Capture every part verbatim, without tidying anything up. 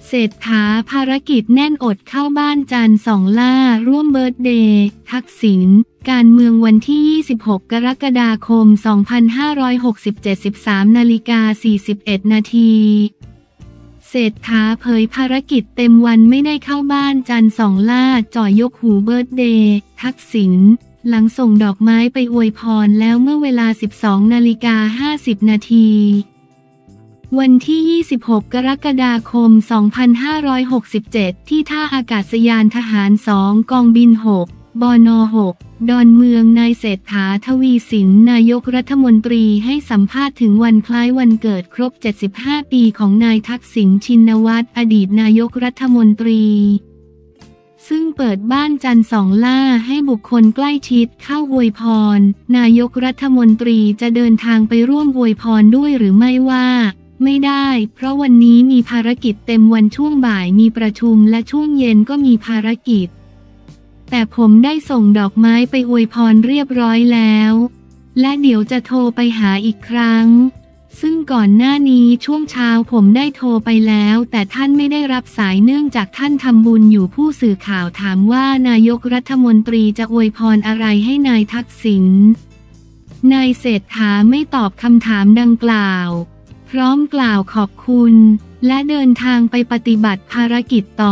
เศรษฐาภารกิจแน่นอดเข้าบ้านจันทร์สองล่าร่วมเบิร์ธเดย์ทักษิณการเมืองวันที่ยี่สิบหกกรกฎาคมสองพันห้าร้อยหกสิบเจ็ด สิบสามนาฬิกาสี่สิบเอ็ดนาทีเศรษฐาเผยภารกิจเต็มวันไม่ได้เข้าบ้านจันทร์สองล่าจ่อยกหูเบิร์ธเดย์ทักษิณหลังส่งดอกไม้ไปอวยพรแล้วเมื่อเวลา สิบสองนาฬิกาห้าสิบนาทีวันที่ยี่สิบหกกรกฎาคมสองพันห้าร้อยหกสิบเจ็ดที่ท่าอากาศยานทหารสองกองบินหกบนหกดอนเมืองนายเศรษฐาทวีสินนายกรัฐมนตรีให้สัมภาษณ์ถึงวันคล้ายวันเกิดครบเจ็ดสิบห้าปีของนายทักษิณชินวัตรอดีตนายกรัฐมนตรีซึ่งเปิดบ้านจันทร์สองล่าให้บุคคลใกล้ชิดเข้าอวยพรนายกรัฐมนตรีจะเดินทางไปร่วมอวยพรด้วยหรือไม่ว่าไม่ได้เพราะวันนี้มีภารกิจเต็มวันช่วงบ่ายมีประชุมและช่วงเย็นก็มีภารกิจแต่ผมได้ส่งดอกไม้ไปอวยพรเรียบร้อยแล้วและเดี๋ยวจะโทรไปหาอีกครั้งซึ่งก่อนหน้านี้ช่วงเช้าผมได้โทรไปแล้วแต่ท่านไม่ได้รับสายเนื่องจากท่านทำบุญอยู่ผู้สื่อข่าวถามว่านายกรัฐมนตรีจะอวยพรอะไรให้นายทักษิณนายเศรษฐาไม่ตอบคำถามดังกล่าวพร้อมกล่าวขอบคุณและเดินทางไปปฏิบัติภารกิจต่อ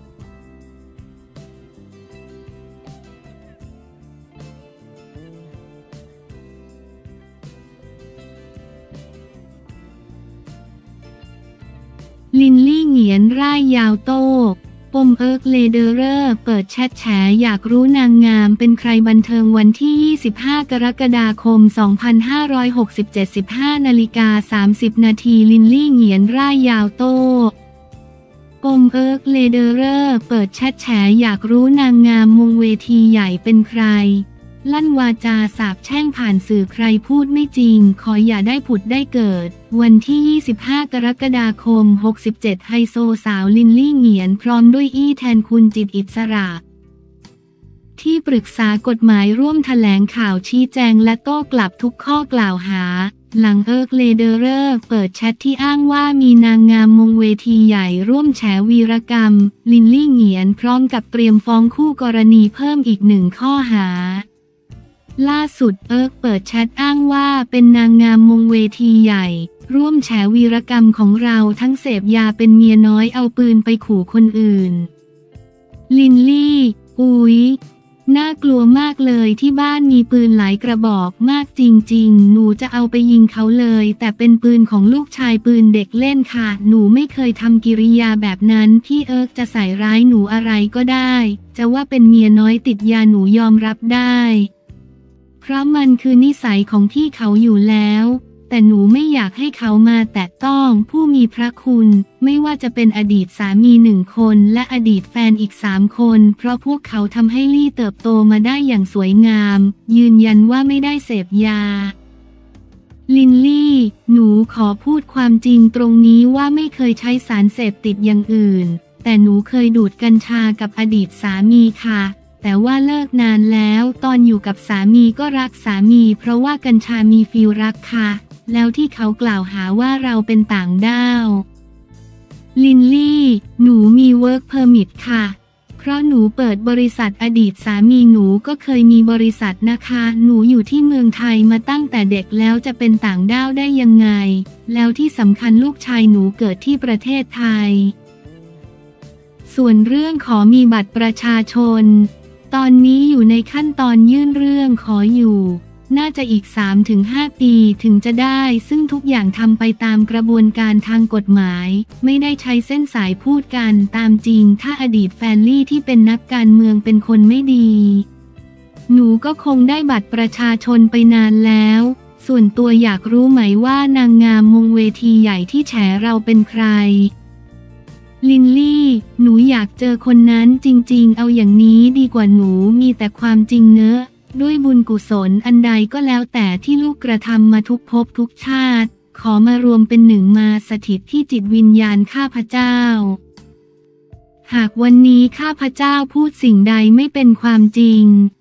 ลินลี่เหงียนร่ายยาวโต้ปมเอิร์กเลเดอเรอร์เปิดแชทแฉอยากรู้นางงามเป็นใครบันเทิงวันที่ยี่สิบห้ากรกฎาคมสองพันห้าร้อยหกสิบเจ็ด สิบห้านาฬิกาสามสิบนาทีลินลี่เหงียนร่ายยาวโต้ปมเอิร์กเลเดอเรอร์เปิดแชทแฉอยากรู้นางงามมงเวทีใหญ่เป็นใครลั่นวาจาสาปแช่งผ่านสื่อใครพูดไม่จริงขออย่าได้ผุดได้เกิดวันที่ยี่สิบห้ากรกฎาคมหกสิบเจ็ดไฮโซสาวลินลี่เหงียนพร้อมด้วยอี้แทนคุณจิตอิสระที่ปรึกษากฎหมายร่วมแถลงข่าวชี้แจงและโต้กลับทุกข้อกล่าวหาหลังเอิร์กเลเดอเรอร์เปิดแชทที่อ้างว่ามีนางงามมงเวทีใหญ่ร่วมแฉวีรกรรมลินลี่เหงียนพร้อมกับเตรียมฟ้องคู่กรณีเพิ่มอีกหนึ่งข้อหาล่าสุดเอิร์กเปิดแชทอ้างว่าเป็นนางงามมงเวทีใหญ่ร่วมแฉวีรกรรมของเราทั้งเสพยาเป็นเมียน้อยเอาปืนไปขู่คนอื่นลินลี่อุ๊ยน่ากลัวมากเลยที่บ้านมีปืนหลายกระบอกมากจริงๆหนูจะเอาไปยิงเขาเลยแต่เป็นปืนของลูกชายปืนเด็กเล่นค่ะหนูไม่เคยทำกิริยาแบบนั้นพี่เอิร์กจะใส่ร้ายหนูอะไรก็ได้จะว่าเป็นเมียน้อยติดยาหนูยอมรับได้เพราะมันคือนิสัยของพี่เขาอยู่แล้วแต่หนูไม่อยากให้เขามาแตะต้องผู้มีพระคุณไม่ว่าจะเป็นอดีตสามีหนึ่งคนและอดีตแฟนอีกสามคนเพราะพวกเขาทำให้ลี่เติบโตมาได้อย่างสวยงามยืนยันว่าไม่ได้เสพยาลินลี่หนูขอพูดความจริงตรงนี้ว่าไม่เคยใช้สารเสพติดอย่างอื่นแต่หนูเคยดูดกัญชากับอดีตสามีค่ะแต่ว่าเลิกนานแล้วตอนอยู่กับสามีก็รักสามีเพราะว่ากัญชามีฟีลรักค่ะแล้วที่เขากล่าวหาว่าเราเป็นต่างด้าวลินลี่หนูมีเวิร์กเพอร์มิทค่ะเพราะหนูเปิดบริษัทอดีตสามีหนูก็เคยมีบริษัทนะคะหนูอยู่ที่เมืองไทยมาตั้งแต่เด็กแล้วจะเป็นต่างด้าวได้ยังไงแล้วที่สำคัญลูกชายหนูเกิดที่ประเทศไทยส่วนเรื่องขอมีบัตรประชาชนตอนนี้อยู่ในขั้นตอนยื่นเรื่องขออยู่น่าจะอีก สามถึงห้า ปีถึงจะได้ซึ่งทุกอย่างทำไปตามกระบวนการทางกฎหมายไม่ได้ใช้เส้นสายพูดกันตามจริงถ้าอดีตแฟนลี่ที่เป็นนักการเมืองเป็นคนไม่ดีหนูก็คงได้บัตรประชาชนไปนานแล้วส่วนตัวอยากรู้ไหมว่านางงามมงเวทีใหญ่ที่แฉเราเป็นใครลินลี่หนูอยากเจอคนนั้นจริงๆเอาอย่างนี้ดีกว่าหนูมีแต่ความจริงเนอะด้วยบุญกุศลอันใดก็แล้วแต่ที่ลูกกระทำมาทุกภพทุกชาติขอมารวมเป็นหนึ่งมาสถิตที่จิตวิญญาณข้าพเจ้าหากวันนี้ข้าพเจ้าพูดสิ่งใดไม่เป็นความจริง ผู้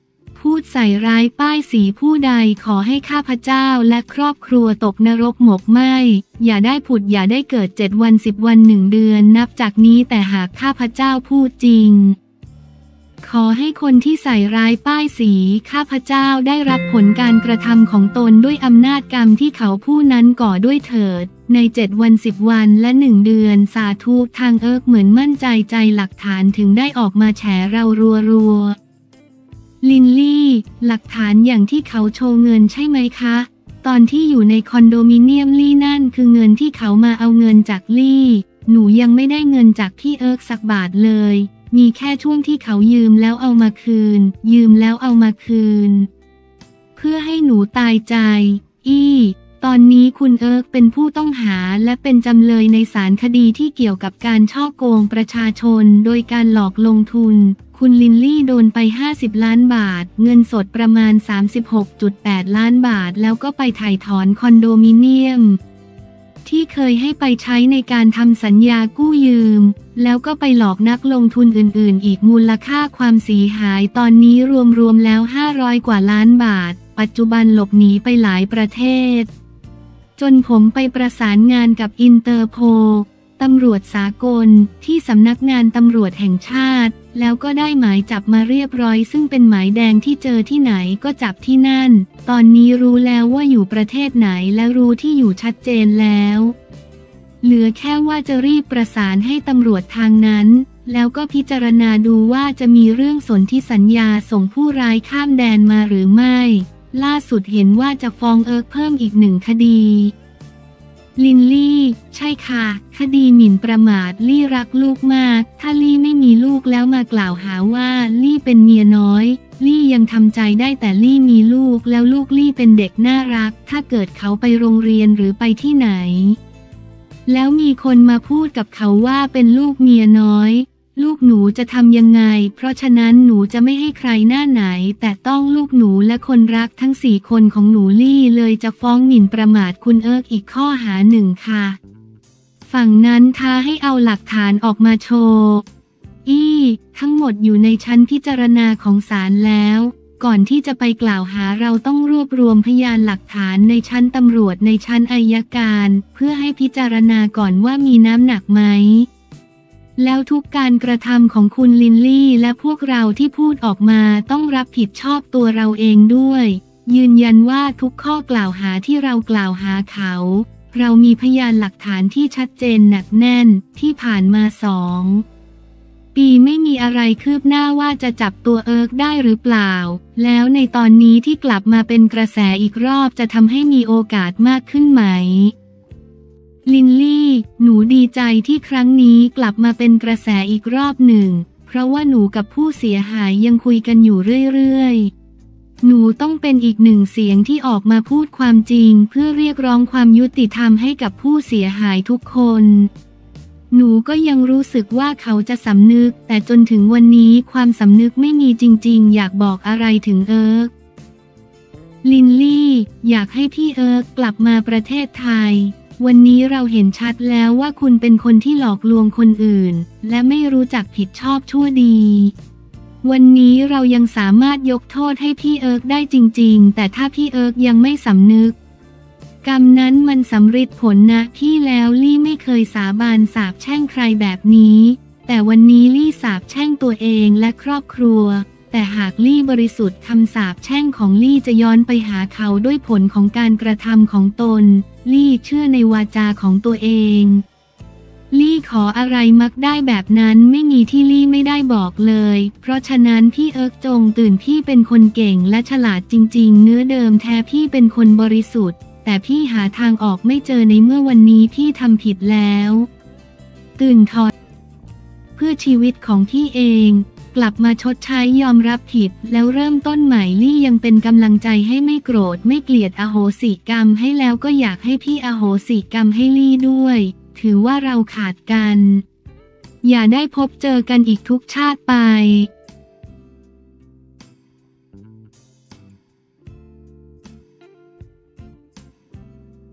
พูดใส่ร้ายป้ายสีผู้ใดขอให้ข้าพเจ้าและครอบครัวตกนรกหมกไหมอย่าได้ผุดอย่าได้เกิดเจ็ดวันสิบวันหนึ่งเดือนนับจากนี้แต่หากข้าพเจ้าพูดจริงขอให้คนที่ใส่ร้ายป้ายสีข้าพเจ้าได้รับผลการกระทำของตนด้วยอำนาจกรรมที่เขาผู้นั้นก่อด้วยเถิดในเจ็ดวันสิบวันและหนึ่งเดือนสาธุทางเอิร์กเหมือนมั่นใจใจหลักฐานถึงได้ออกมาแฉเรารัวรัวลินลี่หลักฐานอย่างที่เขาโชว์เงินใช่ไหมคะตอนที่อยู่ในคอนโดมิเนียมลี่นั่นคือเงินที่เขามาเอาเงินจากลี่หนูยังไม่ได้เงินจากพี่เอิร์กสักบาทเลยมีแค่ช่วงที่เขายืมแล้วเอามาคืนยืมแล้วเอามาคืนเพื่อให้หนูตายใจอี้ตอนนี้คุณเอิร์กเป็นผู้ต้องหาและเป็นจำเลยในศาลคดีที่เกี่ยวกับการฉ้อโกงประชาชนโดยการหลอกลงทุนคุณลินลี่โดนไปห้าสิบล้านบาทเงินสดประมาณ สามสิบหกจุดแปด ล้านบาทแล้วก็ไปไถ่ถอนคอนโดมิเนียมที่เคยให้ไปใช้ในการทำสัญญากู้ยืมแล้วก็ไปหลอกนักลงทุนอื่นๆอีกมูลค่าความเสียหายตอนนี้รวมๆแล้วห้าร้อยกว่าล้านบาทปัจจุบันหลบหนีไปหลายประเทศจนผมไปประสานงานกับอินเตอร์โพลตำรวจสากลที่สำนักงานตำรวจแห่งชาติแล้วก็ได้หมายจับมาเรียบร้อยซึ่งเป็นหมายแดงที่เจอที่ไหนก็จับที่นั่นตอนนี้รู้แล้วว่าอยู่ประเทศไหนและรู้ที่อยู่ชัดเจนแล้วเหลือแค่ว่าจะรีบประสานให้ตำรวจทางนั้นแล้วก็พิจารณาดูว่าจะมีเรื่องสนธิสัญญาส่งผู้ร้ายข้ามแดนมาหรือไม่ล่าสุดเห็นว่าจะฟ้องเอิร์กเพิ่มอีกหนึ่งคดีลินลี่ใช่ค่ะคดีหมิ่นประมาทลี่รักลูกมากถ้าลี่ไม่มีลูกแล้วมากล่าวหาว่าลี่เป็นเมียน้อยลี่ยังทำใจได้แต่ลี่มีลูกแล้วลูกลี่เป็นเด็กน่ารักถ้าเกิดเขาไปโรงเรียนหรือไปที่ไหนแล้วมีคนมาพูดกับเขาว่าเป็นลูกเมียน้อยลูกหนูจะทำยังไงเพราะฉะนั้นหนูจะไม่ให้ใครหน้าไหนแต่ต้องลูกหนูและคนรักทั้งสี่คนของหนูลี่เลยจะฟ้องหมิ่นประมาทคุณเอิร์กอีกข้อหาหนึ่งค่ะฝั่งนั้นท้าให้เอาหลักฐานออกมาโชว์อี้ทั้งหมดอยู่ในชั้นพิจารณาของศาลแล้วก่อนที่จะไปกล่าวหาเราต้องรวบรวมพยานหลักฐานในชั้นตำรวจในชั้นอัยการเพื่อให้พิจารณาก่อนว่ามีน้ำหนักไหมแล้วทุกการกระทำของคุณลินลี่และพวกเราที่พูดออกมาต้องรับผิดชอบตัวเราเองด้วยยืนยันว่าทุกข้อกล่าวหาที่เรากล่าวหาเขาเรามีพยานหลักฐานที่ชัดเจนหนักแน่นที่ผ่านมาสองปีไม่มีอะไรคืบหน้าว่าจะจับตัวเอิร์กได้หรือเปล่าแล้วในตอนนี้ที่กลับมาเป็นกระแสอีกรอบจะทำให้มีโอกาสมากขึ้นไหมลินลี่หนูดีใจที่ครั้งนี้กลับมาเป็นกระแสอีกรอบหนึ่งเพราะว่าหนูกับผู้เสียหายยังคุยกันอยู่เรื่อยๆหนูต้องเป็นอีกหนึ่งเสียงที่ออกมาพูดความจริงเพื่อเรียกร้องความยุติธรรมให้กับผู้เสียหายทุกคนหนูก็ยังรู้สึกว่าเขาจะสำนึกแต่จนถึงวันนี้ความสำนึกไม่มีจริงๆอยากบอกอะไรถึงเอิร์กลินลี่อยากให้พี่เอิร์กกลับมาประเทศไทยวันนี้เราเห็นชัดแล้วว่าคุณเป็นคนที่หลอกลวงคนอื่นและไม่รู้จักผิดชอบชั่วดีวันนี้เรายังสามารถยกโทษให้พี่เอิร์กได้จริงๆแต่ถ้าพี่เอิร์กยังไม่สำนึกกรรมนั้นมันสำฤทธิ์ผลนะพี่แล้วลี่ไม่เคยสาบานสาปแช่งใครแบบนี้แต่วันนี้ลี่สาปแช่งตัวเองและครอบครัวแต่หากลี่บริสุทธิ์คำสาปแช่งของลี่จะย้อนไปหาเขาด้วยผลของการกระทำของตนลี่เชื่อในวาจาของตัวเองลี่ขออะไรมักได้แบบนั้นไม่มีที่ลี่ไม่ได้บอกเลยเพราะฉะนั้นพี่เอิร์กจงตื่นพี่เป็นคนเก่งและฉลาดจริงๆเนื้อเดิมแท้พี่เป็นคนบริสุทธิ์แต่พี่หาทางออกไม่เจอในเมื่อวันนี้พี่ทำผิดแล้วตื่นถอดเพื่อชีวิตของพี่เองกลับมาชดใช้ยอมรับผิดแล้วเริ่มต้นใหม่ลี่ยังเป็นกำลังใจให้ไม่โกรธไม่เกลียดอโหสิกรรมให้แล้วก็อยากให้พี่อโหสิกรรมให้ลี่ด้วยถือว่าเราขาดกันอย่าได้พบเจอกันอีกทุกชาติไป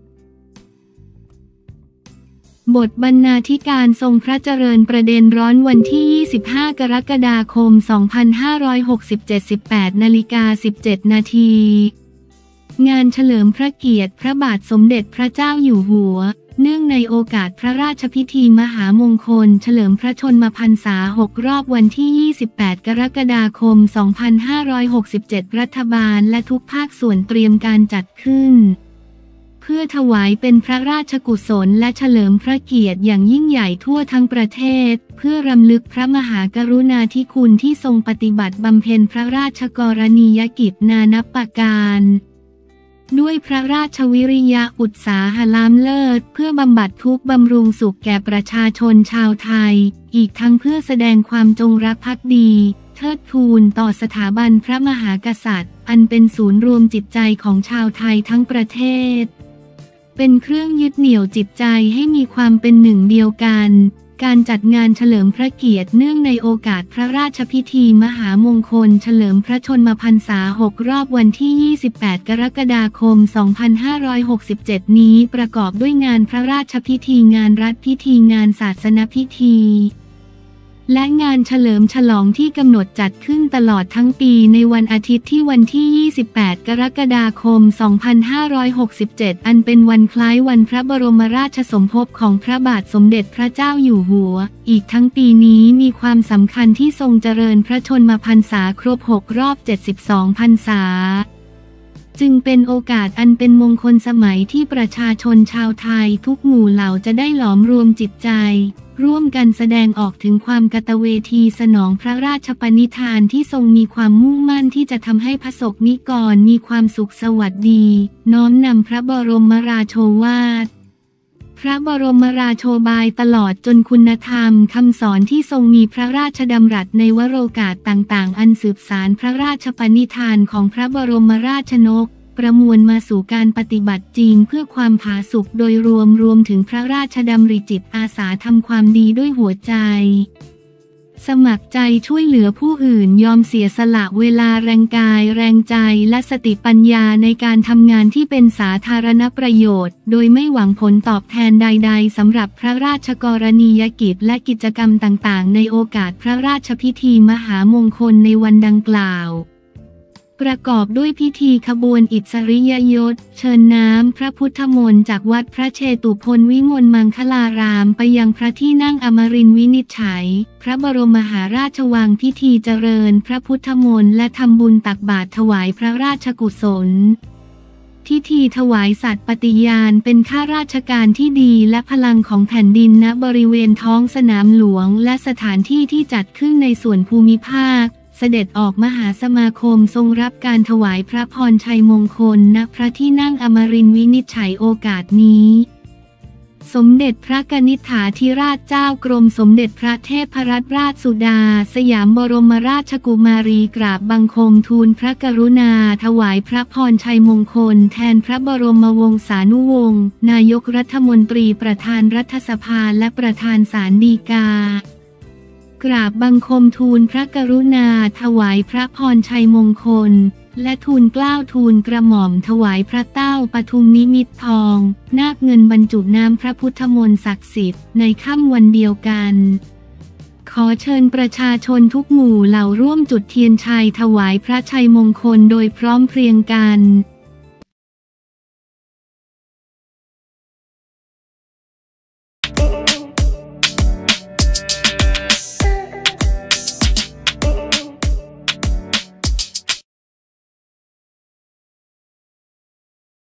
บทบรรณาธิการทรงพระเจริญประเด็นร้อนวันที่ยี่สิบห้ากรกฎาคมสองพันห้าร้อยหกสิบเจ็ด สิบแปดนาฬิกาสิบเจ็ดนาทีงานเฉลิมพระเกียรติพระบาทสมเด็จพระเจ้าอยู่หัวเนื่องในโอกาสพระราชพิธีมหามงคลเฉลิมพระชนมพรรษาหกรอบวันที่ยี่สิบแปดกรกฎาคมสองพันห้าร้อยหกสิบเจ็ดรัฐบาลและทุกภาคส่วนเตรียมการจัดขึ้นเพื่อถวายเป็นพระราชกุศลและเฉลิมพระเกียรติอย่างยิ่งใหญ่ทั่วทั้งประเทศเพื่อรำลึกพระมหากรุณาธิคุณที่ทรงปฏิบัติบำเพ็ญพระราชกรณียกิจนานับประการด้วยพระราชวิริยะอุตสาหะล้ำเลิศเพื่อบำบัดทุกข์บำรุงสุขแก่ประชาชนชาวไทยอีกทั้งเพื่อแสดงความจงรักภักดีเทิดทูนต่อสถาบันพระมหากษัตริย์อันเป็นศูนย์รวมจิตใจของชาวไทยทั้งประเทศเป็นเครื่องยึดเหนี่ยวจิตใจให้มีความเป็นหนึ่งเดียวกันการจัดงานเฉลิมพระเกียรติเนื่องในโอกาสพระราชพิธีมหามงคลเฉลิมพระชนมพรรษาหกรอบวันที่ยี่สิบแปดกรกฎาคมสองพันห้าร้อยหกสิบเจ็ดนี้ประกอบด้วยงานพระราชพิธีงานรัฐพิธีงานศาสนพิธีและงานเฉลิมฉลองที่กำหนดจัดขึ้นตลอดทั้งปีในวันอาทิตย์ที่วันที่ยี่สิบแปดกรกฎาคมสองพันห้าร้อยหกสิบเจ็ดอันเป็นวันคล้ายวันพระบรมราชสมภพของพระบาทสมเด็จพระเจ้าอยู่หัวอีกทั้งปีนี้มีความสำคัญที่ทรงเจริญพระชนมพรรษาครบหกรอบเจ็ดสิบสองพรรษาจึงเป็นโอกาสอันเป็นมงคลสมัยที่ประชาชนชาวไทยทุกหมู่เหล่าจะได้หลอมรวมจิตใจร่วมกันแสดงออกถึงความกตเวทีสนองพระราชปณิธานที่ทรงมีความมุ่งมั่นที่จะทำให้พระสงฆ์นิกรมีความสุขสวัสดีน้อมนำพระบรมราโชวาทพระบรมราโชบายตลอดจนคุณธรรมคำสอนที่ทรงมีพระราชดำรัสในวโรกาสต่างๆอันสืบสานพระราชปณิธานของพระบรมราชนกประมวลมาสู่การปฏิบัติจริงเพื่อความผาสุกโดยรวมรวมถึงพระราชดำริจิตอาสาทำความดีด้วยหัวใจสมัครใจช่วยเหลือผู้อื่นยอมเสียสละเวลาแรงกายแรงใจและสติปัญญาในการทำงานที่เป็นสาธารณประโยชน์โดยไม่หวังผลตอบแทนใดๆสำหรับพระราชกรณียกิจและกิจกรรมต่างๆในโอกาสพระราชพิธีมหามงคลในวันดังกล่าวประกอบด้วยพิธีขบวนอิสริยยศเชิญน้ำพระพุทธมนต์จากวัดพระเชตุพนวิมลมังคลารามไปยังพระที่นั่งอมรินทร์วินิจฉัยพระบรมมหาราชวังพิธีเจริญพระพุทธมนต์และทำบุญตักบาตรถวายพระราชกุศลพิธีถวายสัตย์ปฏิญาณเป็นข้าราชการที่ดีและพลังของแผ่นดินณบริเวณท้องสนามหลวงและสถานที่ที่จัดขึ้นในส่วนภูมิภาคเสด็จออกมหาสมาคมทรงรับการถวายพระพรชัยมงคลณพระที่นั่งอมรินทร์วินิจฉัยโอกาสนี้สมเด็จพระกนิษฐาธิราชเจ้ากรมสมเด็จพระเทพรัตนราชสุดาสยามบรมราชกุมารีกราบบังคมทูลพระกรุณาถวายพระพรชัยมงคลแทนพระบรมวงศานุวงศ์นายกรัฐมนตรีประธานรัฐสภาและประธานศาลฎีกากราบบังคมทูลพระกรุณาถวายพระพรชัยมงคลและทูลเกล้าทูลกระหม่อมถวายพระเต้าปทุมนิมิตทองนาคเงินบรรจุน้ำพระพุทธมนต์ศักดิ์สิทธิ์ในค่ำวันเดียวกันขอเชิญประชาชนทุกหมู่เหล่าร่วมจุดเทียนชัยถวายพระชัยมงคลโดยพร้อมเพรียงกัน